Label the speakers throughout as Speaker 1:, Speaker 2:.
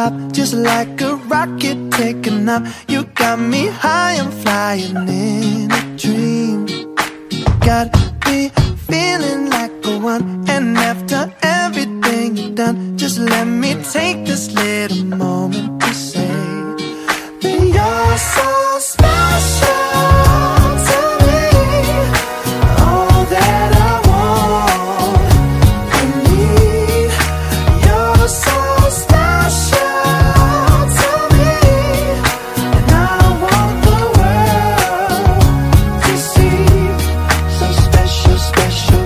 Speaker 1: stop, just like a rocket taking off. You got me high, I'm flying in a dream. Got me feeling like a one. And after everything you've done, just let me take this little moment to say that you're so special to me. All that I want and need. You're so special to me, and I want the world to see. So special, special.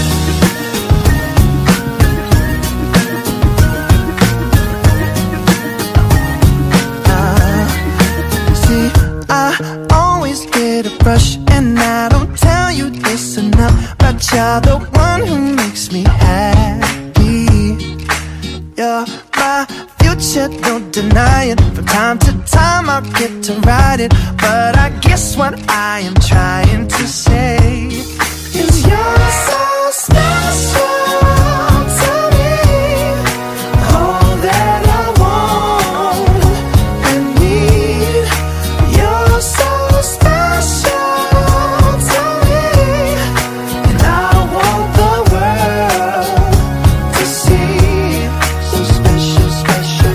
Speaker 1: See, I always get a rush, and I don't tell you this enough, but you're the one who makes me happy. You're my future, don't deny it. From time to time I'll get to ride it, but I guess what I am trying to say is you're so special to me. All that I want and need. You're so special to me, and I want the world to see. So special, special.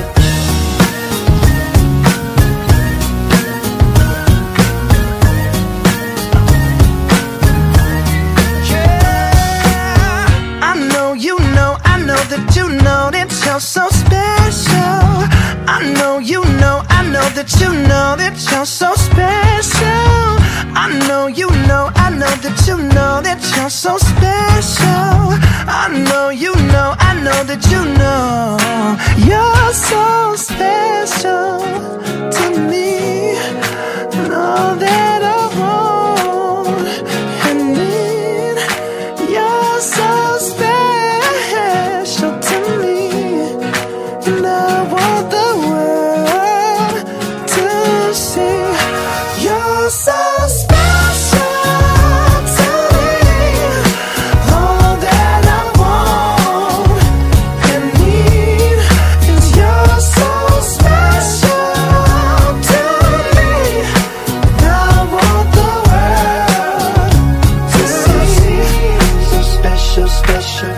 Speaker 1: Yeah, I know you know, I know that you know that you're so special. I know you know, I know that you know that you're so special. I know you know, I know that you know that you're so special. I know you know, I know that you know you're so special to me. And all that I want and need. You're so special to me, and I want the world to see. You're so special to me. All that I want and need is you're so special to me, and I want the world to see. So special, special.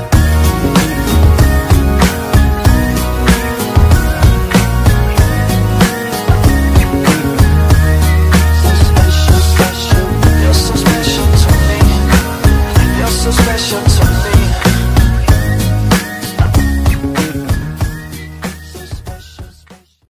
Speaker 1: So special, special. You're so special to me. You're so special to me.